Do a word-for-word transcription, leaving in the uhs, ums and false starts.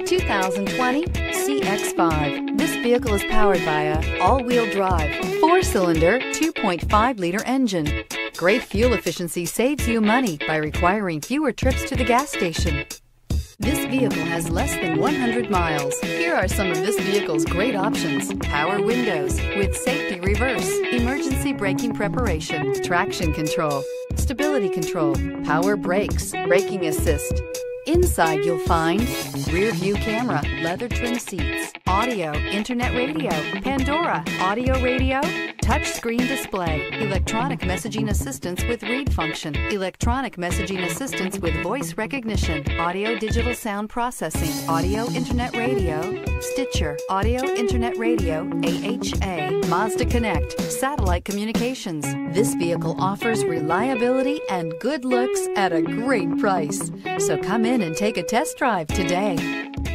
two thousand twenty C X five. This vehicle is powered by a all-wheel drive, four-cylinder, two point five liter engine. Great fuel efficiency saves you money by requiring fewer trips to the gas station. This vehicle has less than one hundred miles. Here are some of this vehicle's great options: power windows with safety reverse, emergency braking preparation, traction control, stability control, power brakes, braking assist. Inside you'll find rear view camera, leather trim seats, audio, internet radio, Pandora, audio radio, touch screen display, electronic messaging assistance with read function, electronic messaging assistance with voice recognition, audio digital sound processing, audio internet radio, Stitcher, audio internet radio, A H A, Mazda Connect, satellite communications. This vehicle offers reliability and good looks at a great price. So come in and take a test drive today.